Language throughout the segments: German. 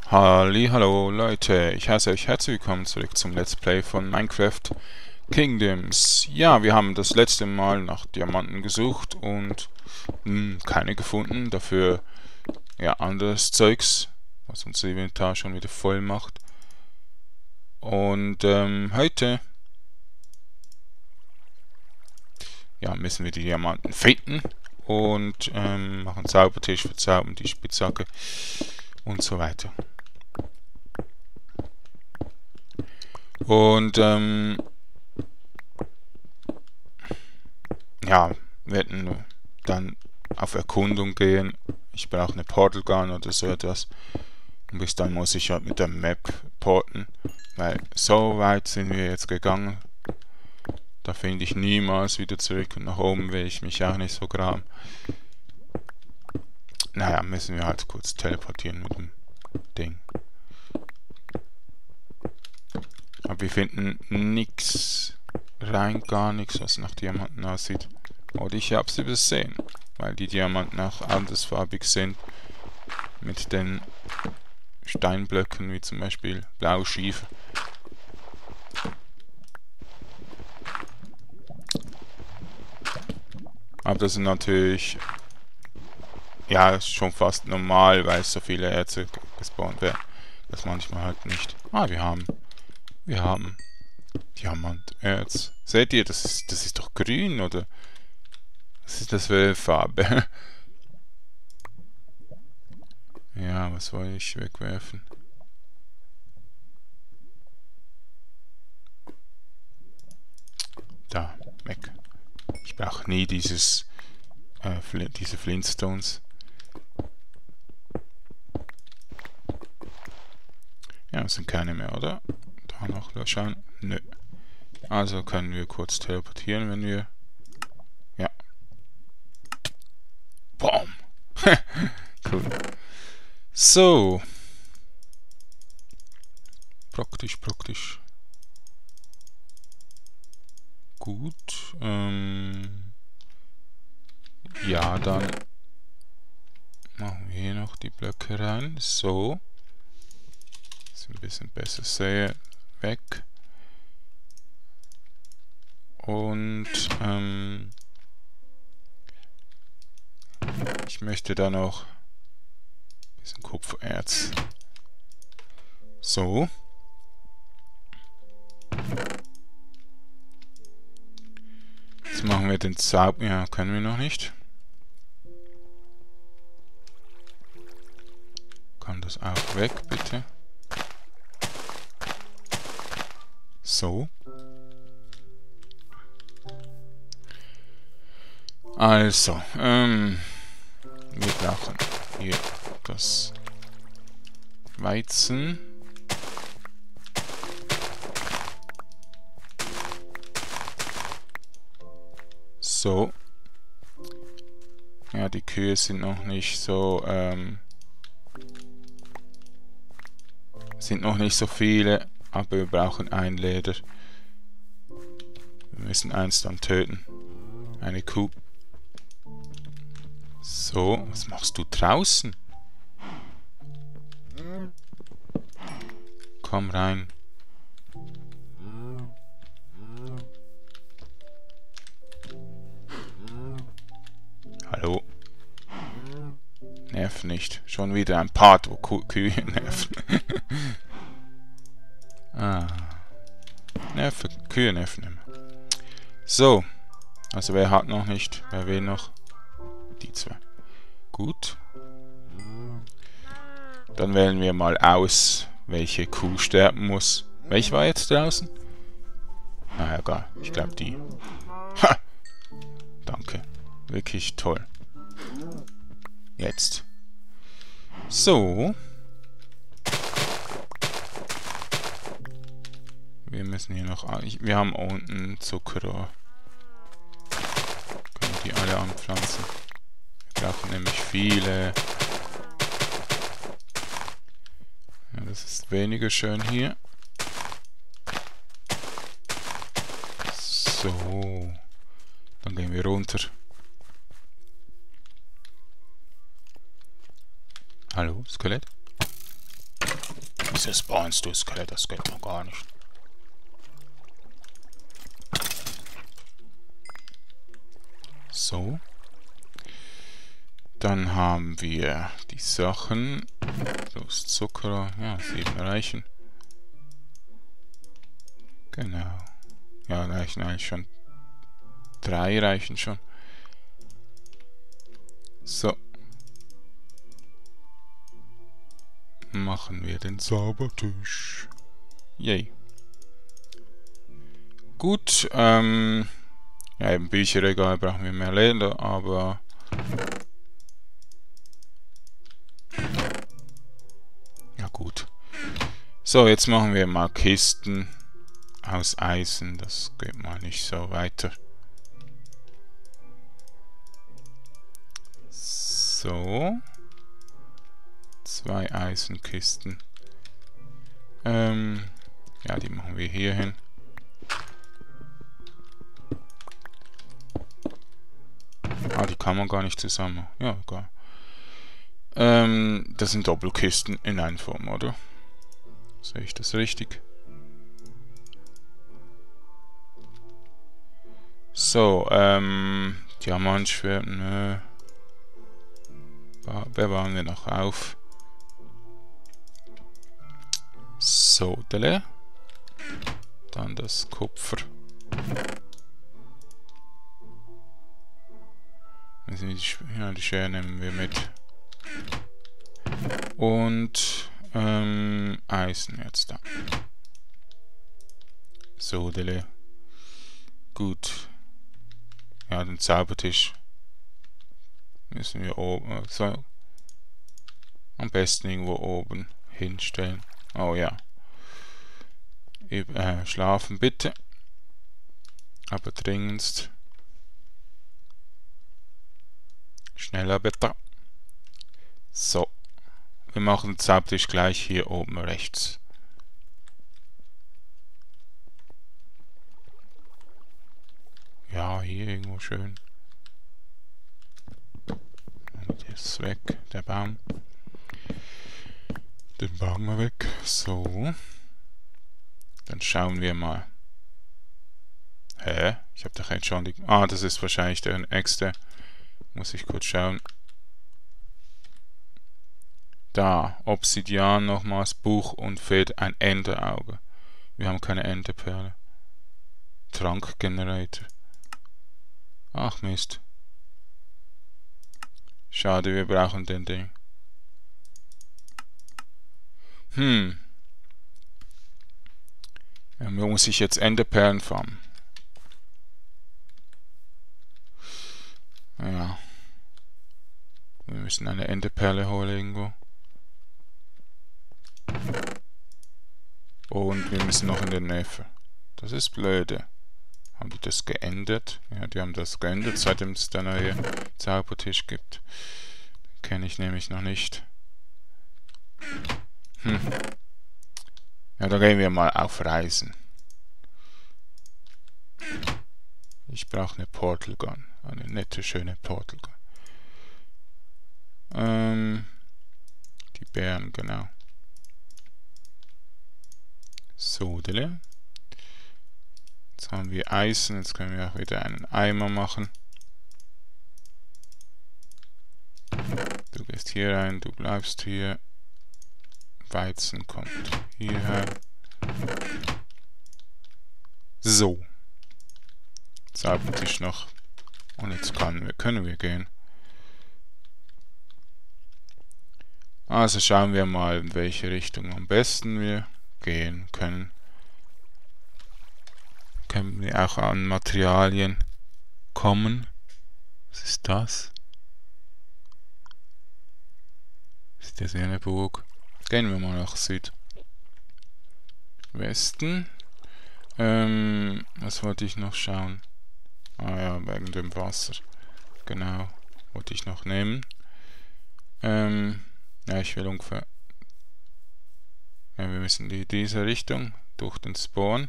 Hallo Leute, ich heiße euch herzlich willkommen zurück zum Let's Play von Minecraft Kingdoms. Ja, wir haben das letzte Mal nach Diamanten gesucht und keine gefunden, dafür ja anderes Zeugs, was unser Inventar schon wieder voll macht. Und heute ja, müssen wir die Diamanten finden und machen Zaubertisch, verzaubern die Spitzhacke und so weiter. Und ja, werden dann auf Erkundung gehen. Ich brauche eine Portal Gun oder so etwas. Und bis dann muss ich halt mit der Map porten, weil so weit sind wir jetzt gegangen. Da finde ich niemals wieder zurück und nach oben will ich mich auch nicht so graben. Naja, müssen wir halt kurz teleportieren mit dem Ding. Aber wir finden nichts, rein gar nichts, was nach Diamanten aussieht. Oder ich habe sie übersehen, weil die Diamanten auch andersfarbig sind. Mit den Steinblöcken, wie zum Beispiel Blauschiefer. Aber das ist natürlich, ja, ist schon fast normal, weil so viele Erze gespawnt werden. Das manchmal halt nicht. Ah, wir haben Diamanterz. Seht ihr, das ist doch grün, oder? Was ist das für eine Farbe? Ja, was wollte ich wegwerfen? Da, weg. Ich brauche nie diese Flintstones. Ja, es sind keine mehr, oder? Da noch schauen. Nö. Also können wir kurz teleportieren, wenn wir... Ja. Boom. Cool. So. Praktisch. Gut. Ja, dann machen wir hier noch die Blöcke rein. So. Dass ich ein bisschen besser sehe. Weg. Und ich möchte da noch ein bisschen Kupfererz. So. Jetzt machen wir den Zauber. Ja, können wir noch nicht. Kann das auch weg, bitte. So. Also, wir brauchen hier das Weizen. So. Ja, die Kühe sind noch nicht so, sind noch nicht so viele, aber wir brauchen ein Leder. Wir müssen eins dann töten. Eine Kuh. So, was machst du draußen? Komm rein. Hallo. Nerv nicht. Schon wieder ein Part, wo Kühe nerven. Kühe nerven immer. So. Also wer hat noch nicht? Wer will noch? Die zwei. Gut. Dann wählen wir mal aus, welche Kuh sterben muss. Welche war jetzt draußen? Na egal. Ich glaube die. Ha! Danke. Wirklich toll. Jetzt. So. Wir müssen hier noch... Wir haben unten Zuckerrohr. Können die alle anpflanzen. Wir brauchen nämlich viele. Ja, das ist weniger schön hier. So. Dann gehen wir runter. Hallo, Skelett? Wieso spawnst du Skelett? Das geht noch gar nicht. So. Dann haben wir die Sachen. Plus Zucker. Ja, 7 reichen. Genau. Ja, reichen eigentlich schon. 3 reichen schon. So. Machen wir den Zaubertisch. Yay. Gut, ja, im Bücherregal brauchen wir mehr Leder, aber ja gut. So, jetzt machen wir mal Kisten aus Eisen. Das geht mal nicht so weiter. So. 2 Eisenkisten. Ja, die machen wir hier hin. Ah, die kann man gar nicht zusammen. Ja, egal. Das sind Doppelkisten in einer Form, oder? Sehe ich das richtig? So, Diamantschwert, nö. Bewahren wir noch auf. So, Dele. Dann das Kupfer. Ja, die Schere nehmen wir mit. Und Eisen jetzt da. So, Dele. Gut. Ja, den Zaubertisch müssen wir oben, so, am besten irgendwo oben hinstellen. Oh ja. Schlafen bitte. Aber dringendst. Schneller bitte. So. Wir machen den Zaubertisch gleich hier oben rechts. Ja, hier irgendwo schön. Und der ist weg, der Baum. Den bauen wir weg. So. Dann schauen wir mal. Hä? Ich habe doch jetzt schon die... Ah, das ist wahrscheinlich der nächste. Muss ich kurz schauen. Da. Obsidian nochmals. Buch und fehlt ein Enderauge. Wir haben keine Enderperle. Trankgenerator. Ach Mist. Schade, wir brauchen den Ding. Ja, muss ich jetzt Enderperlen farmen? Ja. Wir müssen eine Enderperle holen irgendwo. Und wir müssen noch in den Nether. Das ist blöde. Haben die das geändert? Ja, die haben das geändert, seitdem es der neue Zaubertisch gibt. Den kenne ich nämlich noch nicht. Ja, da gehen wir mal auf Reisen. Ich brauche eine Portal Gun. Eine nette, schöne Portal Gun. Die Bären, genau. So, Dele. Jetzt haben wir Eisen. Jetzt können wir auch wieder einen Eimer machen. Du gehst hier rein, du bleibst hier. Weizen kommt hierher. So. Zaubertisch noch. Und jetzt können wir gehen. Also schauen wir mal, in welche Richtung am besten wir gehen können. Können wir auch an Materialien kommen. Was ist das? Ist das eine Burg? Gehen wir mal nach Südwesten. Was wollte ich noch schauen? Ah ja, wegen dem Wasser. Genau, wollte ich noch nehmen. Ja, ich will ungefähr... Ja, wir müssen in diese Richtung, durch den Spawn.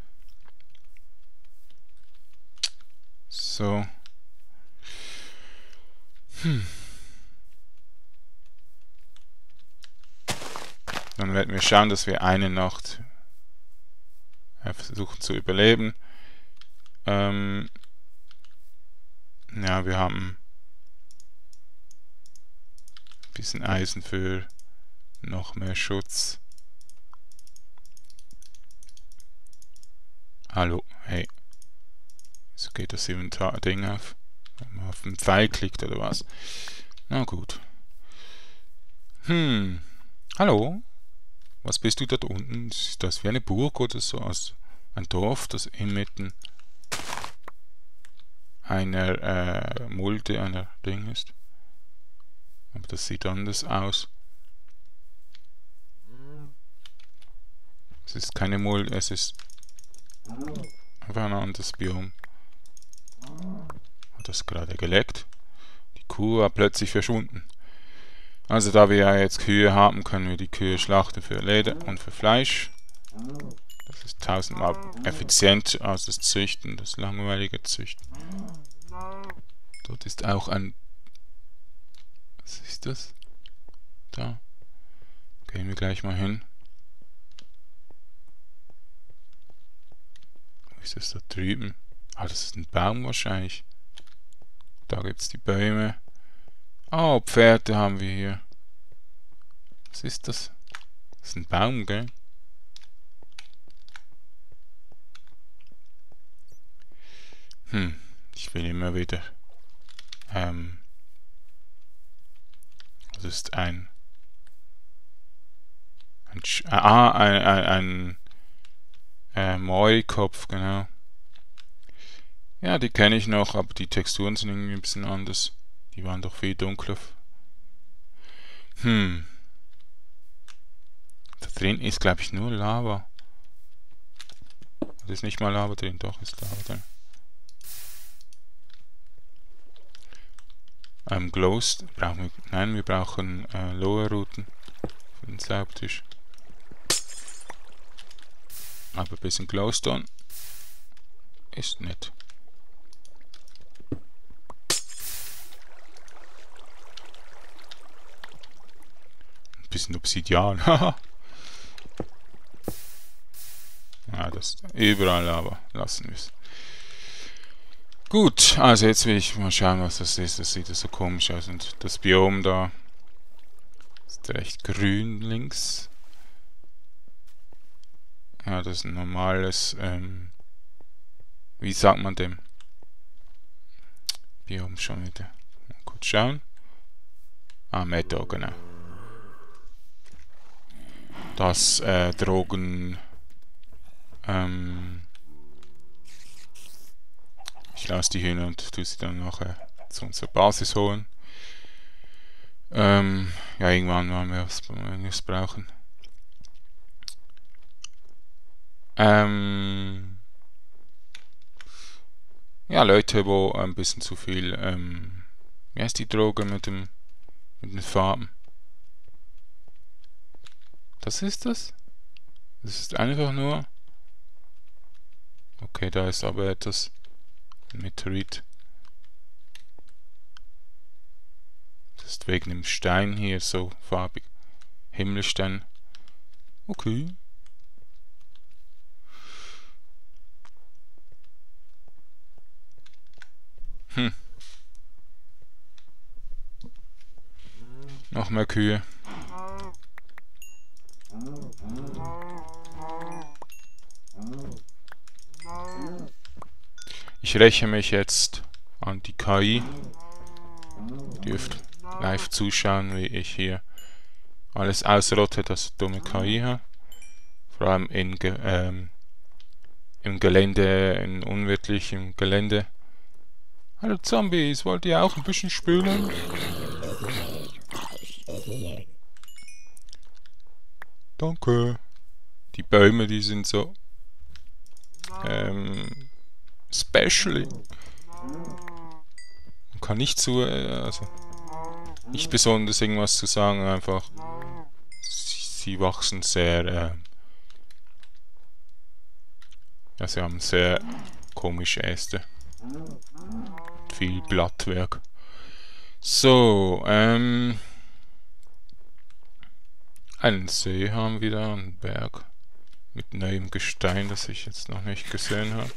So. Dann werden wir schauen, dass wir eine Nacht versuchen zu überleben. Ja, wir haben ein bisschen Eisen für noch mehr Schutz. Hallo, hey. So geht das Inventar-Ding auf. Wenn man auf den Pfeil klickt oder was. Na gut. Hallo? Was bist du dort unten? Ist das wie eine Burg oder so? Also ein Dorf, das inmitten einer Mulde, einer Ding ist. Aber das sieht anders aus. Es ist keine Mulde, es ist einfach ein anderes Biom. Hat das gerade geleckt? Die Kuh war plötzlich verschwunden. Also da wir ja jetzt Kühe haben, können wir die Kühe schlachten für Leder und für Fleisch. Das ist tausendmal effizienter als das Züchten, das langweilige Züchten. Dort ist auch ein... Was ist das? Da. Gehen wir gleich mal hin. Wo ist das da drüben? Ah, das ist ein Baum wahrscheinlich. Da gibt es die Bäume. Oh, Pferde haben wir hier. Was ist das? Das ist ein Baum, gell? Ich will immer wieder. Das ist ein Maulkopf, genau. Ja, die kenne ich noch, aber die Texturen sind irgendwie ein bisschen anders. Die waren doch viel dunkler. Da drin ist, glaube ich, nur Lava. Da ist nicht mal Lava drin, doch ist Lava drin. Glowstone brauchen wir. Nein, wir brauchen Lower-Routen für den Saubtisch. Aber ein bisschen Glowstone ist nett. Ein bisschen Obsidian. Haha. Ja, das ist überall, aber lassen wir es. Gut, also jetzt will ich mal schauen, was das ist. Das sieht so komisch aus. Und das Biom da ist recht grün links. Ja, das ist ein normales, wie sagt man dem? Biom schon wieder. Mal kurz schauen. Meadow, genau. Das Drogen... ich lasse die hin und tue sie dann nachher zu unserer Basis holen. Ja, irgendwann werden wir was brauchen. Ja, Leute, wo ein bisschen zu viel, wie heißt die Droge mit den Farben? Das ist das? Das ist einfach nur... Okay, da ist aber etwas... Ein Meteorit. Das ist wegen dem Stein hier so farbig. Himmelstein. Okay. Noch mehr Kühe. Ich räche mich jetzt an die KI. Ihr dürft live zuschauen, wie ich hier alles ausrotte, das dumme KI hat. Vor allem im Gelände, in unwirtlichem Gelände. Hallo Zombies, wollt ihr auch ein bisschen spielen? Danke. Die Bäume, die sind so specially. Man kann nicht so, also nicht besonders irgendwas zu sagen, einfach sie wachsen sehr, ja, sie haben sehr komische Äste. Viel Blattwerk. So, Einen See haben wir da, einen Berg mit neuem Gestein, das ich jetzt noch nicht gesehen habe.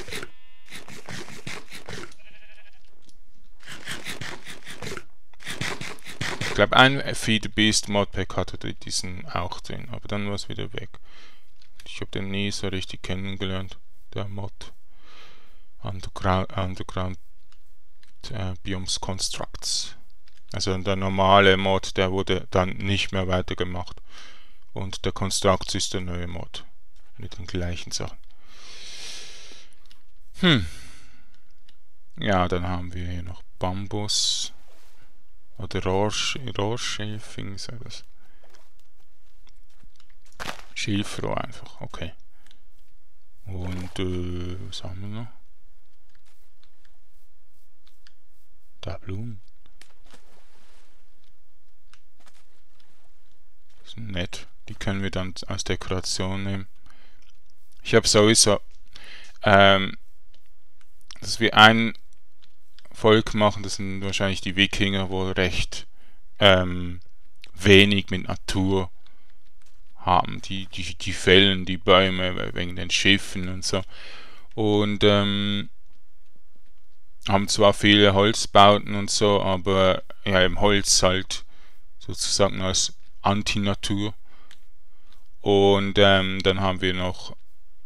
Ich glaube, ein Feed the Beast Modpack hatte diesen auch drin, aber dann war es wieder weg. Ich habe den nie so richtig kennengelernt, der Mod. Underground Biomes Constructs. Also der normale Mod, der wurde dann nicht mehr weitergemacht. Und der Constructs ist der neue Mod. Mit den gleichen Sachen. Ja, dann haben wir hier noch Bambus. Oder Rohrschilfing, ist das? Schilfrohr einfach, okay. Und, was haben wir noch? Da Blumen. Das sind nett. Die können wir dann als Dekoration nehmen. Ich habe sowieso, dass wir ein Volk machen, das sind wahrscheinlich die Wikinger, wo recht wenig mit Natur haben. Die fällen die Bäume wegen den Schiffen und so. Und haben zwar viele Holzbauten und so, aber ja, im Holz halt sozusagen als Antinatur. Und dann haben wir noch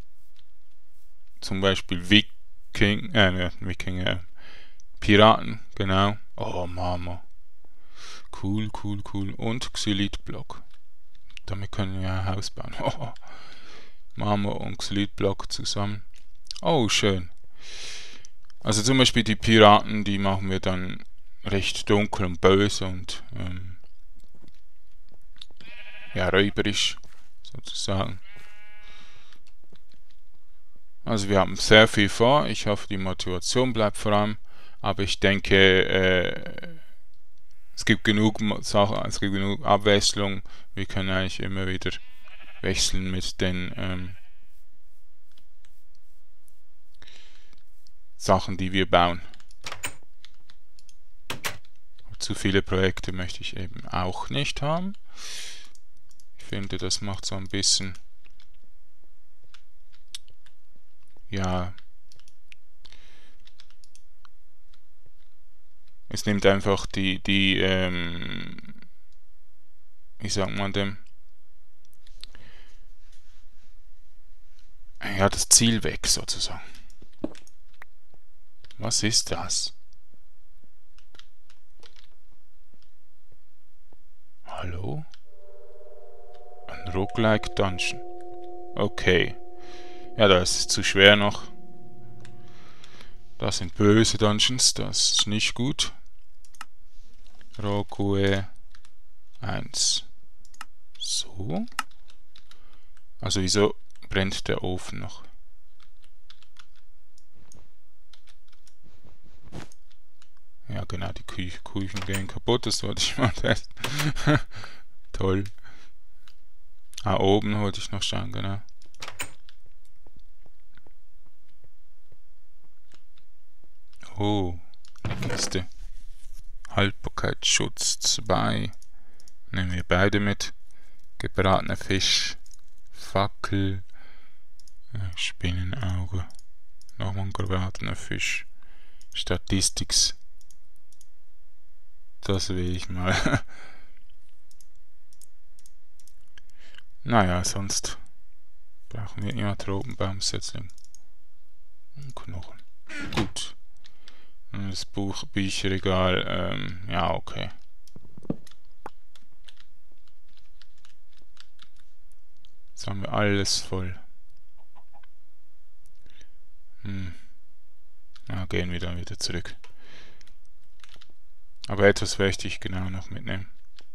zum Beispiel Wikinger, Piraten, genau. Oh, Mama. Cool. Und Xylitblock. Damit können wir ein Haus bauen. Oh, Marmor und Xylitblock zusammen. Oh, schön. Also zum Beispiel die Piraten, die machen wir dann recht dunkel und böse und ja, räuberisch sozusagen. Also wir haben sehr viel vor. Ich hoffe, die Motivation bleibt vor allem. Aber ich denke, es gibt genug Sachen, es gibt genug Abwechslung. Wir können eigentlich immer wieder wechseln mit den Sachen, die wir bauen. Zu viele Projekte möchte ich eben auch nicht haben. Ich finde, das macht so ein bisschen, ja, es nimmt einfach wie sagt man dem, ja, das Ziel weg sozusagen. Was ist das? Hallo? Ein Roguelike Dungeon. Okay. Ja, das ist zu schwer noch. Das sind böse Dungeons, das ist nicht gut. Rogue 1. So. Also wieso brennt der Ofen noch? Ja genau, die Küchen gehen kaputt, das wollte ich mal testen. Toll. Ah, oben wollte ich noch schauen, genau. Oh, Liste. Haltbarkeitsschutz 2. Nehmen wir beide mit. Gebratener Fisch. Fackel. Spinnenauge. Nochmal ein gebratener Fisch. Statistics. Das will ich mal. Naja, sonst brauchen wir immer Tropenbaumsetzling. Und Knochen. Gut. Und das Bücherregal, ja, okay. Jetzt haben wir alles voll. Na, gehen wir dann wieder zurück. Aber etwas möchte ich genau noch mitnehmen.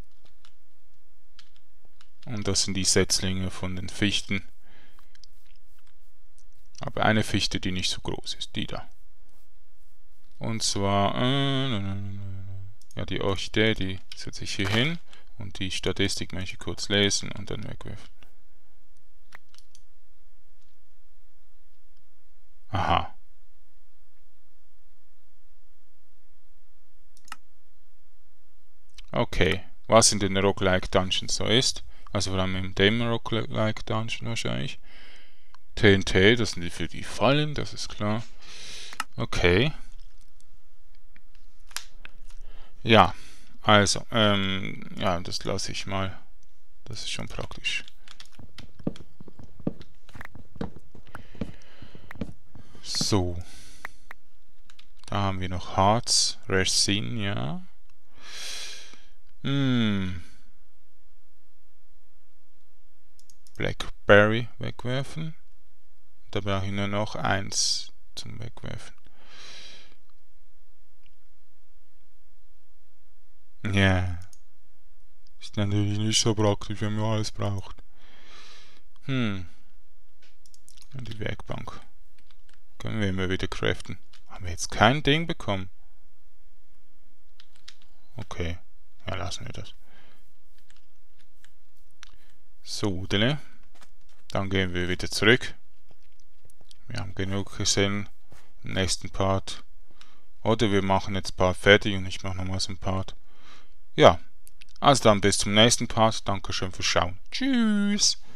Und das sind die Setzlinge von den Fichten. Aber eine Fichte, die nicht so groß ist, die da. Und zwar, ja, die Orchidee, die setze ich hier hin. Und die Statistik möchte ich kurz lesen und dann wegwerfen. Aha. Okay, was in den Roguelike Dungeons so ist. Also vor allem im Demon-Rock-like Dungeon wahrscheinlich. TNT, das sind die für die Fallen, das ist klar. Okay. Ja, also, ja, das lasse ich mal. Das ist schon praktisch. So. Da haben wir noch Hearts, Resin, ja. Blackberry wegwerfen. Da brauche ich nur noch 1 zum Wegwerfen. Ja. Yeah. Ist natürlich nicht so praktisch, wenn man alles braucht. Und die Werkbank. Können wir immer wieder craften. Haben wir jetzt kein Ding bekommen? Okay. Ja, lassen wir das. So, dann gehen wir wieder zurück. Wir haben genug gesehen im nächsten Part. Oder wir machen jetzt ein Part fertig und ich mache nochmals ein Part. Ja, also dann bis zum nächsten Part. Dankeschön fürs Schauen. Tschüss!